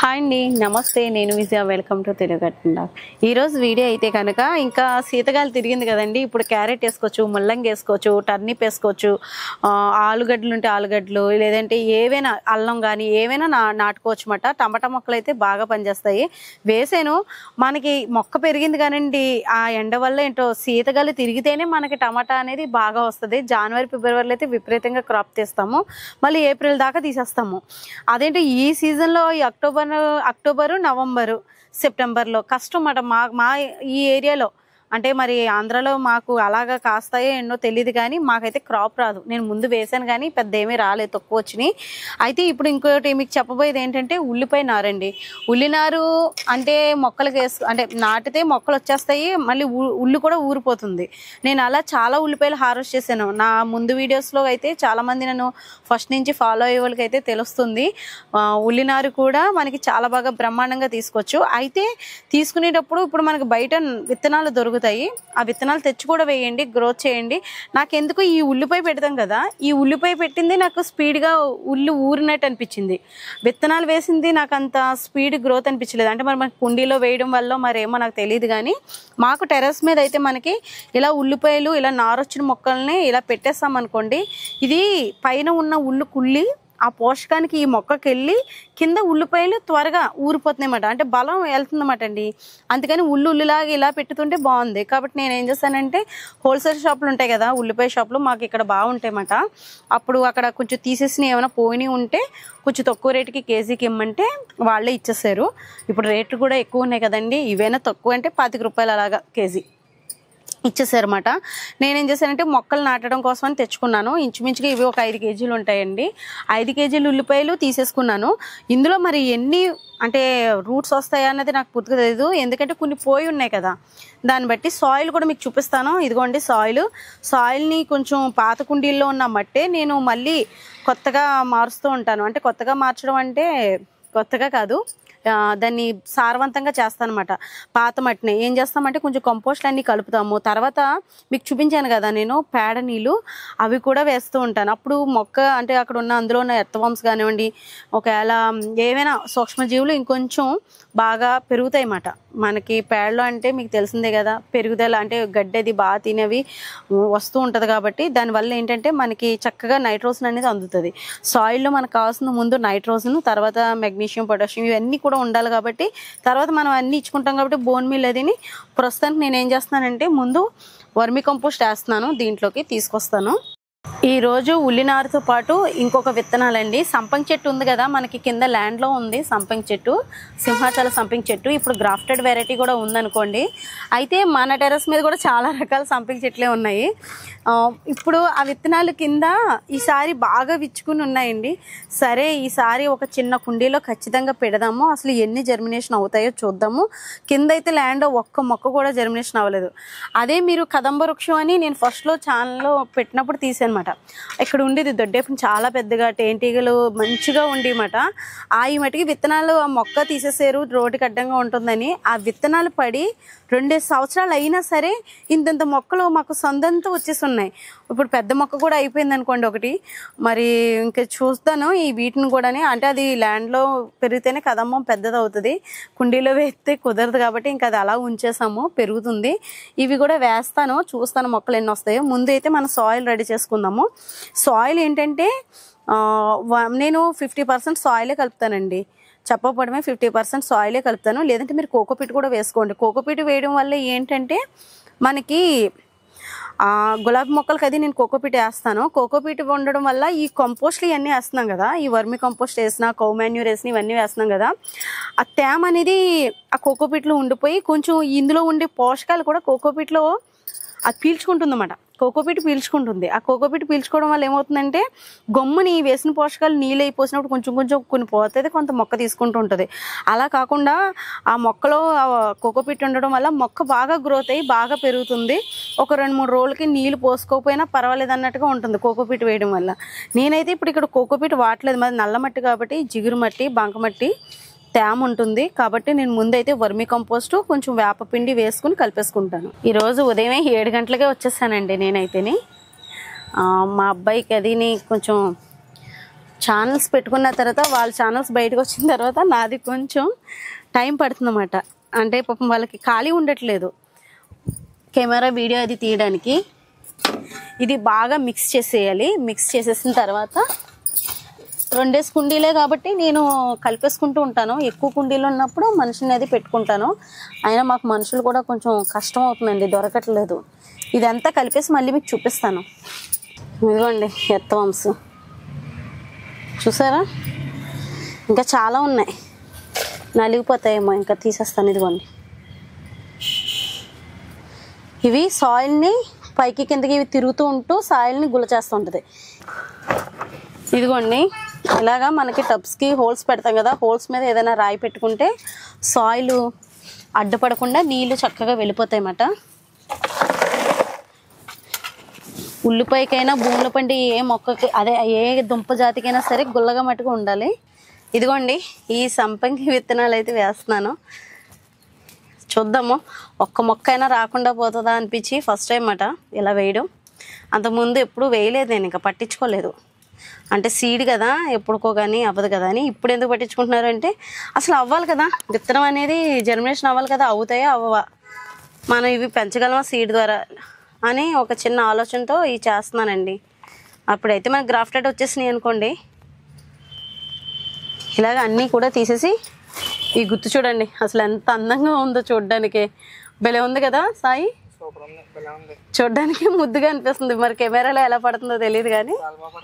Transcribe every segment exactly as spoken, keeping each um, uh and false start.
Hi అండి, నమస్తే. నేను విజయ. Welcome to తెలుగట్టిండా. ఈరోజు వీడియో అయితే కనుక ఇంకా శీతకాలం తిరిగింది కదండి. ఇప్పుడు క్యారెట్ వేసుకోవచ్చు, ముల్లంగి వేసుకోవచ్చు, టర్నిప్ వేసుకోవచ్చు, ఆలుగడ్డలు ఉంటే ఆలుగడ్డలు, లేదంటే ఏవైనా అల్లం కానీ ఏవైనా నా నాటుకోవచ్చు అన్నమాట. టమాటా మొక్కలు అయితే బాగా పనిచేస్తాయి. వేసాను, మనకి మొక్క పెరిగింది కానండి ఆ ఎండ వల్ల ఏంటో శీతకాలం తిరిగితేనే మనకి టమాటా అనేది బాగా వస్తుంది. జనవరి ఫిబ్రవరిలో అయితే విపరీతంగా క్రాప్ తీస్తాము, మళ్ళీ ఏప్రిల్ దాకా తీసేస్తాము. అదేంటి ఈ సీజన్లో ఈ అక్టోబర్ అక్టోబరు నవంబరు సెప్టెంబర్లో కష్టం అన్నమాట. మా మా ఈ ఏరియాలో అంటే మరి ఆంధ్రాలో మాకు అలాగా కాస్తాయో ఎన్నో తెలియదు, కానీ మాకైతే క్రాప్ రాదు. నేను ముందు వేసాను కానీ పెద్ద ఏమీ రాలేదు, తక్కువ వచ్చినాయి. అయితే ఇప్పుడు ఇంకోటి మీకు చెప్పబోయేది ఏంటంటే ఉల్లిపాయ నారండి. ఉల్లినారు అంటే మొక్కలకి వేసు అంటే నాటితే మొక్కలు వచ్చేస్తాయి, మళ్ళీ ఉల్లి కూడా ఊరిపోతుంది. నేను అలా చాలా ఉల్లిపాయలు హార్వెస్ట్ చేశాను. నా ముందు వీడియోస్లో అయితే చాలామంది నన్ను ఫస్ట్ నుంచి ఫాలో అయ్యే వాళ్ళకి అయితే తెలుస్తుంది. ఉల్లినారు కూడా మనకి చాలా బాగా బ్రహ్మాండంగా తీసుకోవచ్చు. అయితే తీసుకునేటప్పుడు ఇప్పుడు మనకి బయట విత్తనాలు దొరుకుతాయి, ఆ విత్తనాలు తెచ్చి కూడా వేయండి, గ్రోత్ చేయండి. నాకెందుకు ఈ ఉల్లిపాయ పెడతాం కదా, ఈ ఉల్లిపాయ పెట్టింది నాకు స్పీడ్గా ఉల్లి ఊరినట్టు అనిపించింది. విత్తనాలు వేసింది నాకు అంత స్పీడ్ గ్రోత్ అనిపించలేదు. అంటే మరి మనకి కుండీలో వేయడం వల్ల మరేమో నాకు తెలియదు, కానీ మాకు టెర్రస్ మీద అయితే మనకి ఇలా ఉల్లిపాయలు ఇలా నారొచ్చిన మొక్కల్ని ఇలా పెట్టేస్తాం అనుకోండి, ఇది పైన ఉన్న ఉల్లి కుళ్ళి ఆ పోషకానికి ఈ మొక్కకి వెళ్ళి కింద ఉల్లిపాయలు త్వరగా ఊరిపోతున్నాయి అన్నమాట. అంటే బలం వెళ్తుందన్నమాట అండి. అందుకని ఉల్లి ఉల్లిలాగా ఇలా పెట్టుతుంటే బాగుంది. కాబట్టి నేను ఏం చేస్తానంటే హోల్సేల్ షాపులు ఉంటాయి కదా, ఉల్లిపాయ షాపులు మాకు ఇక్కడ బాగుంటాయి అన్నమాట. అప్పుడు అక్కడ కొంచెం తీసేసిన ఏమైనా పోయినవి ఉంటే కొంచెం తక్కువ రేటుకి కేజీకి ఇమ్మంటే వాళ్ళే ఇచ్చేసారు. ఇప్పుడు రేట్లు కూడా ఎక్కువ ఉన్నాయి కదండి, ఇవైనా తక్కువ అంటే పాతిక రూపాయలు అలాగా కేజీ ఇచ్చేసారన్నమాట. నేనేం చేశానంటే మొక్కలు నాటడం కోసం అని తెచ్చుకున్నాను. ఇంచుమించుగా ఇవి ఒక ఐదు కేజీలు ఉంటాయండి. ఐదు కేజీలు ఉల్లిపాయలు తీసేసుకున్నాను. ఇందులో మరి ఎన్ని అంటే రూట్స్ వస్తాయా అన్నది నాకు పూర్తిగా తెలియదు, ఎందుకంటే కొన్ని పోయి ఉన్నాయి కదా. దాన్ని బట్టి సాయిల్ కూడా మీకు చూపిస్తాను. ఇదిగోండి సాయిల్. సాయిల్ని కొంచెం పాత కుండీల్లో ఉన్న మట్టే నేను మళ్ళీ కొత్తగా మారుస్తూ ఉంటాను. అంటే కొత్తగా మార్చడం అంటే కొత్తగా కాదు, దాన్ని సారవంతంగా చేస్తాను అనమాట. పాత మట్టిని ఏం చేస్తామంటే కొంచెం కంపోస్ట్ అన్నీ కలుపుతాము. తర్వాత మీకు చూపించాను కదా నేను పేడ నీళ్ళు, అవి కూడా వేస్తూ ఉంటాను. అప్పుడు మొక్క అంటే అక్కడ ఉన్న అందులో ఉన్న ఎర్త్వామ్స్ కానివ్వండి, ఒకవేళ ఏమైనా సూక్ష్మజీవులు ఇంకొంచెం బాగా పెరుగుతాయి అన్నమాట. మనకి పేడలో అంటే మీకు తెలిసిందే కదా, పెరుగుదల అంటే గడ్డది బాగా తినేవి వస్తూ ఉంటుంది. కాబట్టి దానివల్ల ఏంటంటే మనకి చక్కగా నైట్రోజన్ అనేది అందుతుంది. సాయిల్లో మనకు కావాల్సిన ముందు నైట్రోజన్, తర్వాత మెగ్నీషియం, పొటాషియం ఇవన్నీ కూడా ఉండాలి. కాబట్టి తర్వాత మనం అన్నీ ఇచ్చుకుంటాం కాబట్టి బోన్ మీల్ అదిని. ప్రస్తుతానికి నేను ఏం చేస్తున్నానంటే ముందు వర్మి కంపోస్ట్ వేస్తున్నాను, దీంట్లోకి తీసుకొస్తాను. ఈరోజు ఉల్లినారుతో పాటు ఇంకొక విత్తనాలండి. సంపంగి చెట్టు ఉంది కదా మనకి కింద ల్యాండ్లో ఉంది సంపంగి చెట్టు, సింహాచల సంపంగి చెట్టు. ఇప్పుడు గ్రాఫ్టెడ్ వెరైటీ కూడా ఉందనుకోండి. అయితే మన టెర్రస్ మీద కూడా చాలా రకాల సంపంగి చెట్లే ఉన్నాయి. ఇప్పుడు ఆ విత్తనాలు కింద ఈసారి బాగా విచ్చుకుని ఉన్నాయండి. సరే ఈసారి ఒక చిన్న కుండీలో ఖచ్చితంగా పెడదాము, అసలు ఎన్ని జర్మినేషన్ అవుతాయో చూద్దాము. కింద అయితే ల్యాండ్ ఒక్క మొక్క కూడా జర్మినేషన్ అవ్వలేదు. అదే మీరు కదంబ వృక్షం అని నేను ఫస్ట్లో ఛానల్లో పెట్టినప్పుడు తీసాను అనమాట. ఇక్కడ ఉండేది దొడ్డేపు చాలా పెద్దగా తేనెటీగలు మంచిగా ఉండేమాట. ఆ ఈ మటుకి విత్తనాలు ఆ మొక్క తీసేసారు, రోడ్డుకి అడ్డంగా ఉంటుందని. ఆ విత్తనాలు పడి రెండే సంవత్సరాలు అయినా సరే ఇంతంత మొక్కలు మాకు సొంతంతో వచ్చేసి ఉన్నాయి. ఇప్పుడు పెద్ద మొక్క కూడా అయిపోయింది అనుకోండి ఒకటి. మరి ఇంకా చూస్తాను ఈ వీటిని కూడా. అంటే అది ల్యాండ్లో పెరిగితేనే కదమ్మం పెద్దది అవుతుంది, కుండీలో వేస్తే కుదరదు. కాబట్టి ఇంకా అది అలా ఉంచేసాము, పెరుగుతుంది. ఇవి కూడా వేస్తాను, చూస్తాను మొక్కలు ఎన్ని వస్తాయో. ముందు అయితే మనం సాయిల్ రెడీ చేసుకుందాము. సాయిల్ ఏంటంటే నేను ఫిఫ్టీ పర్సెంట్ సాయిలే కలుపుతానండి. చెప్పకపోవడమే ఫిఫ్టీ పర్సెంట్ సాయిలే కలుపుతాను. లేదంటే మీరు కోకోపీట్ కూడా వేసుకోండి. కోకోపీట్ వేయడం వల్ల ఏంటంటే మనకి గులాబీ మొక్కలకి అది నేను కోకోపీట్ వేస్తాను. కోకోపీట్ ఉండడం వల్ల ఈ కంపోస్ట్లు ఇవన్నీ వేస్తున్నాం కదా, ఈ వర్మి కంపోస్ట్ వేసిన, కౌ మాన్యూర్ వేసిన, ఇవన్నీ వేస్తున్నాం కదా, ఆ తేమ అనేది ఆ కోకోపీట్లో ఉండిపోయి కొంచెం ఇందులో ఉండే పోషకాలు కూడా కోకోపీట్లో అది పీల్చుకుంటుంది అన్నమాట. కోకోపీట్ పీల్చుకుంటుంది. ఆ కోకోపీట్ పీల్చుకోవడం వల్ల ఏమవుతుందంటే గమ్ముని వేసిన పోషకాలు నీళ్ళు అయిపోసినప్పుడు కొంచెం కొంచెం కొన్ని పోతుంది, కొంత మొక్క తీసుకుంటూ ఉంటుంది. అలా కాకుండా ఆ మొక్కలో కోకోపీట్ ఉండడం వల్ల మొక్క బాగా గ్రోత్ అయ్యి బాగా పెరుగుతుంది. ఒక రెండు మూడు రోజులకి నీళ్ళు పోసుకోకపోయినా పర్వాలేదు అన్నట్టుగా ఉంటుంది కోకోపీట్ వేయడం వల్ల. నేనైతే ఇప్పుడు ఇక్కడ కోకోపీట్ వాడలేదు, మరి నల్ల మట్టి కాబట్టి జిగురు మట్టి, బంకమట్టి తేమ ఉంటుంది. కాబట్టి నేను ముందైతే వర్మి కంపోస్టు కొంచెం వేపపిండి వేసుకుని కలిపేసుకుంటాను. ఈరోజు ఉదయమే ఏడు గంటలకే వచ్చేసానండి నేనైతేని. మా అబ్బాయికి అదిని కొంచెం ఛానల్స్ పెట్టుకున్న తర్వాత వాళ్ళ ఛానల్స్ బయటకు వచ్చిన తర్వాత నాది కొంచెం టైం పడుతుందన్నమాట. అంటే పాపం వాళ్ళకి ఖాళీ ఉండట్లేదు కెమెరా వీడియో అది తీయడానికి. ఇది బాగా మిక్స్ చేసేయాలి. మిక్స్ చేసేసిన తర్వాత రెండేసి కుండీలే కాబట్టి నేను కలిపేసుకుంటూ ఉంటాను. ఎక్కువ కుండీలు ఉన్నప్పుడు మనిషిని అది పెట్టుకుంటాను. అయినా మాకు మనుషులు కూడా కొంచెం కష్టం అవుతుందండి, దొరకట్లేదు. ఇదంతా కలిపేసి మళ్ళీ మీకు చూపిస్తాను. ఇదిగోండి ఎత్తవంశ చూసారా, ఇంకా చాలా ఉన్నాయి, నలిగిపోతాయేమో, ఇంకా తీసేస్తాను. ఇదిగోండి ఇవి సాయిల్ని పైకి కిందకి ఇవి తిరుగుతూ ఉంటూ సాయిల్ని గుల్ల చేస్తూ ఉంటుంది. ఇదిగోండి ఇలాగా మనకి టబ్స్కి హోల్స్ పెడతాం కదా, హోల్స్ మీద ఏదైనా రాయి పెట్టుకుంటే సాయిల్ అడ్డుపడకుండా నీళ్ళు చక్కగా వెళ్ళిపోతాయి అన్నమాట. ఉల్లిపాయకైనా భూముల పండి ఏ మొక్కకి అదే ఏ దుంప జాతికైనా సరే గుల్లగా మట్టుగా ఉండాలి. ఇదిగోండి ఈ సంపంగి విత్తనాలు అయితే వేస్తున్నాను. చూద్దాము ఒక్క మొక్క అయినా రాకుండా పోతుందా అనిపించి ఫస్ట్ టైం అన్నమాట ఇలా వేయడం. అంతకుముందు ఎప్పుడు వేయలేదు నేను, ఇంకా పట్టించుకోలేదు. అంటే సీడ్ కదా ఎప్పుడుకో కానీ అవ్వదు కదా అని. ఇప్పుడు ఎందుకు పట్టించుకుంటున్నారు అంటే అసలు అవ్వాలి కదా, విత్తనం అనేది జర్మినేషన్ అవ్వాలి కదా, అవుతాయో అవ్వవా, మనం ఇవి పెంచగలమా సీడ్ ద్వారా అని ఒక చిన్న ఆలోచనతో ఇవి చేస్తున్నానండి. అప్పుడైతే మనకు గ్రాఫ్టెడ్ వచ్చేసినాయి అనుకోండి. ఇలాగ అన్నీ కూడా తీసేసి ఈ గుత్తు చూడండి అసలు ఎంత అందంగా ఉందో చూడడానికి. భలే ఉంది కదా సాయి, చూడడానికి ముద్దుగా అనిపిస్తుంది. మరి కెమెరాలో ఎలా పడుతుందో తెలియదు కానీ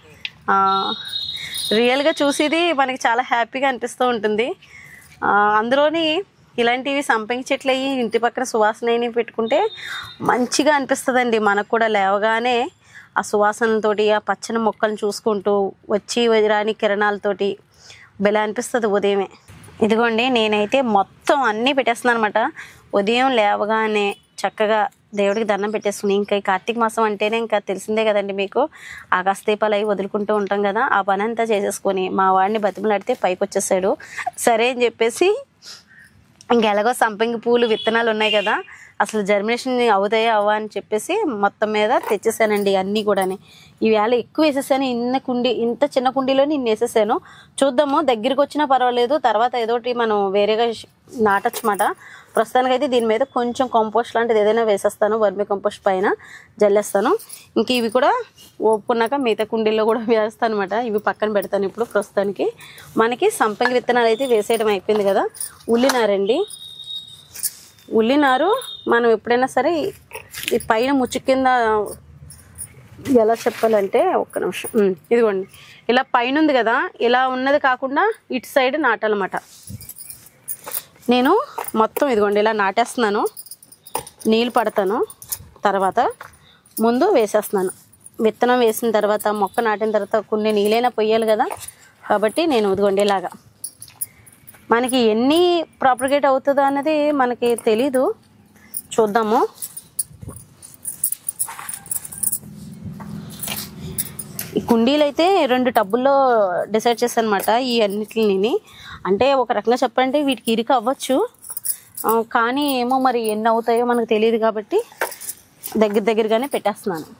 రియల్గా చూసేది మనకి చాలా హ్యాపీగా అనిపిస్తూ ఉంటుంది. అందులోని ఇలాంటివి సంపంగి చెట్లు అయ్యి ఇంటి పక్కన సువాసన అయినవి పెట్టుకుంటే మంచిగా అనిపిస్తుందండి. మనకు కూడా లేవగానే ఆ సువాసనతోటి ఆ పచ్చని మొక్కలను చూసుకుంటూ వచ్చి రాని కిరణాలతోటి భలే అనిపిస్తుంది ఉదయమే. ఇదిగోండి నేనైతే మొత్తం అన్నీ పెట్టేస్తున్నాను అనమాట. ఉదయం లేవగానే చక్కగా దేవుడికి దండం పెట్టేసుకుని, ఇంకా ఈ కార్తీక మాసం అంటేనే ఇంకా తెలిసిందే కదండి మీకు, ఆకాశ దీపాలు అవి వదులుకుంటూ ఉంటాం కదా, ఆ పని అంతా చేసేసుకొని మా వాడిని బతిమలాడితే పైకి వచ్చేసాడు. సరే అని చెప్పేసి ఇంకెలాగో సంపంగి పూలు విత్తనాలు ఉన్నాయి కదా, అసలు జర్మినేషన్ అవుతాయా అవ్వ అని చెప్పేసి మొత్తం మీద తెచ్చేసానండి అన్నీ కూడా. ఈవేళ ఎక్కువ వేసేసాను, ఇన్న కుండీ ఇంత చిన్న కుండీలోని ఇన్ని వేసేసాను. చూద్దాము దగ్గరికి వచ్చినా పర్వాలేదు, తర్వాత ఏదోటి మనం వేరేగా నాటచ్చు మాట. ప్రస్తుతానికైతే దీని మీద కొంచెం కంపోస్ట్ లాంటిది ఏదైనా వేసేస్తాను, వర్మి కంపోస్ట్ పైన జల్లేస్తాను. ఇంక ఇవి కూడా ఓపుకున్నాక మిగతా కుండీల్లో కూడా వేస్తాను అనమాట. ఇవి పక్కన పెడతాను ఇప్పుడు. ప్రస్తుతానికి మనకి సంపంగి విత్తనాలు అయితే వేసేయడం అయిపోయింది కదా. ఉల్లినారండి, ఉల్లినారు మనం ఎప్పుడైనా సరే ఈ పైన ముచ్చు కింద ఎలా చెప్పాలంటే ఒక్క నిమిషం, ఇదిగోండి ఇలా పైన ఉంది కదా, ఇలా ఉన్నది కాకుండా ఇటు సైడ్ నాటాలన్నమాట. నేను మొత్తం ఇదిగోండి ఇలా నాటేస్తున్నాను, నీళ్ళు పడతాను, తర్వాత ముందు వేసేస్తున్నాను. విత్తనం వేసిన తర్వాత మొక్క నాటిన తర్వాత కొన్ని నీళ్ళైనా పొయ్యాలి కదా, కాబట్టి నేను ఇదిగోండి ఇలాగా. మనకి ఎన్ని ప్రాపగేట్ అవుతుందో అన్నది మనకి తెలీదు, చూద్దాము. ఈ కుండీలు అయితే రెండు టబ్బుల్లో డిసైడ్ చేశాను అనమాట ఈ అన్నిటిని. అంటే ఒక రకంగా చెప్పాలంటే వీటికి ఇరుకు అవ్వచ్చు, కానీ ఏమో మరి ఎన్ని అవుతాయో మనకు తెలియదు కాబట్టి దగ్గర దగ్గరగానే పెట్టేస్తున్నాను.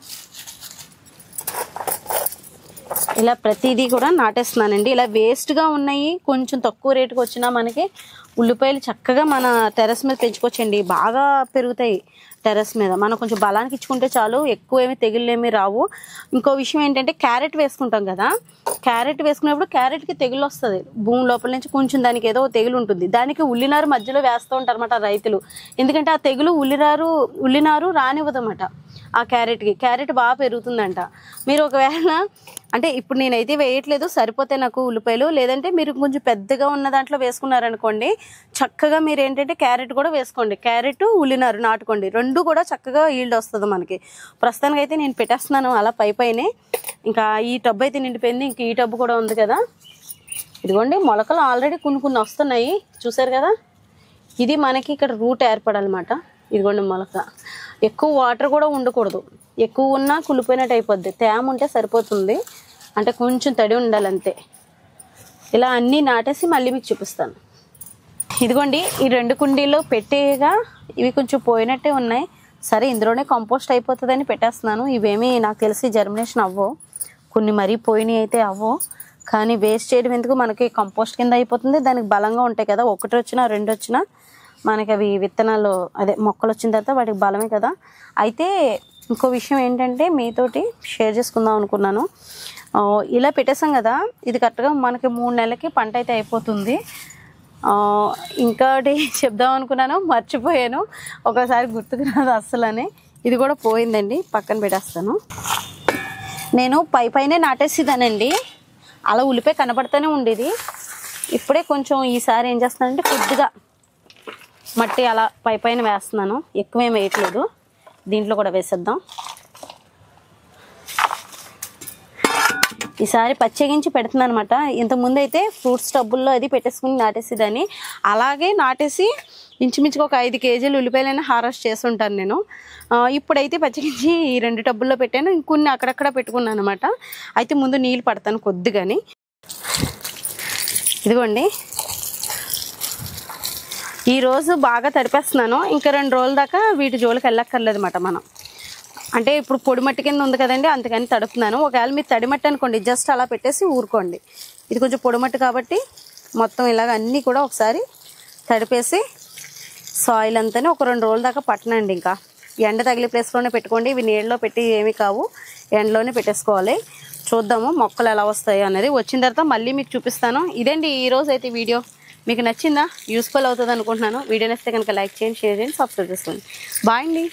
ఇలా ప్రతిదీ కూడా నాటేస్తున్నానండి. ఇలా వేస్ట్గా ఉన్నాయి కొంచెం తక్కువ రేటుకి వచ్చినా మనకి ఉల్లిపాయలు చక్కగా మన టెర్రస్ మీద పెంచుకోవచ్చండి, బాగా పెరుగుతాయి టెర్రస్ మీద. మనం కొంచెం బలానికి ఇచ్చుకుంటే చాలు, ఎక్కువ ఏమి తెగుళ్ళేమి రావు. ఇంకో విషయం ఏంటంటే క్యారెట్ వేసుకుంటాం కదా, క్యారెట్ వేసుకున్నప్పుడు క్యారెట్కి తెగులు వస్తుంది భూమి లోపల నుంచి, కొంచెం దానికి ఏదో తెగులు ఉంటుంది. దానికి ఉల్లినారు మధ్యలో వేస్తూ ఉంటారు అన్నమాట రైతులు, ఎందుకంటే ఆ తెగులు ఉల్లినారు ఉల్లినారు రానివ్వదన్నమాట ఆ క్యారెట్కి. క్యారెట్ బాగా పెరుగుతుందంట. మీరు ఒకవేళ అంటే ఇప్పుడు నేనైతే వేయట్లేదు, సరిపోతే నాకు ఉల్లిపాయలు, లేదంటే మీరు కొంచెం పెద్దగా ఉన్న దాంట్లో వేసుకున్నారనుకోండి చక్కగా మీరు ఏంటంటే క్యారెట్ కూడా వేసుకోండి, క్యారెట్ ఉల్లినారు నాటుకోండి, రెండు కూడా చక్కగా ఈల్డ్ వస్తుంది మనకి. ప్రస్తుతానికి అయితే నేను పెట్టేస్తున్నాను అలా పై పైనే. ఇంకా ఈ టబ్బు అయితే నిండిపోయింది, ఇంక ఈ టబ్బు కూడా ఉంది కదా. ఇదిగోండి మొలకలు ఆల్రెడీ కొన్ని కొన్ని వస్తున్నాయి చూసారు కదా. ఇది మనకి ఇక్కడ రూట్ ఏర్పడాలన్నమాట. ఇదిగోండి మొలక. ఎక్కువ వాటర్ కూడా ఉండకూడదు, ఎక్కువ ఉన్నా కుళ్ళిపోయినట్టు అయిపోద్ది, తేమ ఉంటే సరిపోతుంది, అంటే కొంచెం తడి ఉండాలి అంతే. ఇలా అన్నీ నాటేసి మళ్ళీ మీకు చూపిస్తాను. ఇదిగోండి ఈ రెండు కుండీల్లో పెట్టేగా ఇవి కొంచెం పోయినట్టే ఉన్నాయి. సరే ఇందులోనే కంపోస్ట్ అయిపోతుందని పెట్టేస్తున్నాను. ఇవేమీ నాకు తెలిసి జర్మినేషన్ అవ్వవు, కొన్ని మరీ పోయినాయి అయితే అవ్వవు, కానీ వేస్ట్ చేయడం ఎందుకు, మనకి కంపోస్ట్ కింద అయిపోతుంది. దానికి బలంగా ఉంటాయి కదా, ఒకటి వచ్చినా రెండు వచ్చినా మనకి అవి విత్తనాలు అదే మొక్కలు వచ్చిన తర్వాత వాటికి బలమే కదా. అయితే ఇంకో విషయం ఏంటంటే మీతోటి షేర్ చేసుకుందాం అనుకున్నాను. ఇలా పెట్టేసాం కదా, ఇది కరెక్ట్గా మనకి మూడు నెలలకి పంట అయితే అయిపోతుంది. ఇంకోటి చెప్దాం అనుకున్నాను, మర్చిపోయాను, ఒకసారి గుర్తుకు రాదు అస్సలని. ఇది కూడా పోయిందండి, పక్కన పెట్టేస్తాను. నేను పై పైనే నాటేసేదానండి, అలా ఉల్లిపాయ కనబడుతూనే ఉండేది. ఇప్పుడే కొంచెం ఈసారి ఏం చేస్తానంటే కొద్దిగా మట్టి అలా పై పైన వేస్తున్నాను, ఎక్కువేం వేయట్లేదు. దీంట్లో కూడా వేసేద్దాం. ఈసారి పచ్చెగించి పెడుతున్నాను అనమాట. ఇంతకుముందు అయితే ఫ్రూట్స్ టబ్బుల్లో అది పెట్టేసుకుని నాటేసేదాన్ని. అలాగే నాటేసి ఇంచుమించుగా ఒక ఐదు కేజీలు ఉల్లిపాయలైనా హార్వెస్ట్ చేస్తుంటాను నేను. ఇప్పుడైతే పచ్చిగించి ఈ రెండు టబ్బుల్లో పెట్టాను, ఇంకొన్ని అక్కడక్కడ పెట్టుకున్నాను అనమాట. అయితే ముందు నీళ్ళు పడతాను కొద్దిగాని. ఇదిగోండి, ఈరోజు బాగా తడిపేస్తున్నాను. ఇంకా రెండు రోజుల దాకా వీటి జోలికి వెళ్ళక్కర్లేదు అన్నమాట మనం. అంటే ఇప్పుడు పొడి మట్టి కింద ఉంది కదండి, అందుకని తడుపుతున్నాను. ఒకవేళ మీరు తడి మట్టి అనుకోండి, జస్ట్ అలా పెట్టేసి ఊరుకోండి. ఇది కొంచెం పొడి మట్టి కాబట్టి మొత్తం ఇలాగ అన్నీ కూడా ఒకసారి తడిపేసి సాయిల్ అంతానే ఒక రెండు రోజుల దాకా పట్టనండి. ఇంకా ఎండ తగిలే ప్లేస్లోనే పెట్టుకోండి, ఇవి నీళ్ళలో పెట్టి ఏమీ కావు, ఎండలోనే పెట్టేసుకోవాలి. చూద్దాము మొక్కలు ఎలా వస్తాయి అనేది. వచ్చిన తర్వాత మళ్ళీ మీకు చూపిస్తాను. ఇదేంటి ఈరోజు అయితే వీడియో. మీకు నచ్చిందా, యూస్ఫుల్ అవుతుంది అనుకుంటున్నాను. వీడియో నచ్చితే కనుక లైక్ చేయండి, షేర్ చేయండి, సబ్స్క్రైబ్ చేసుకోండి. బాయ్ అండి.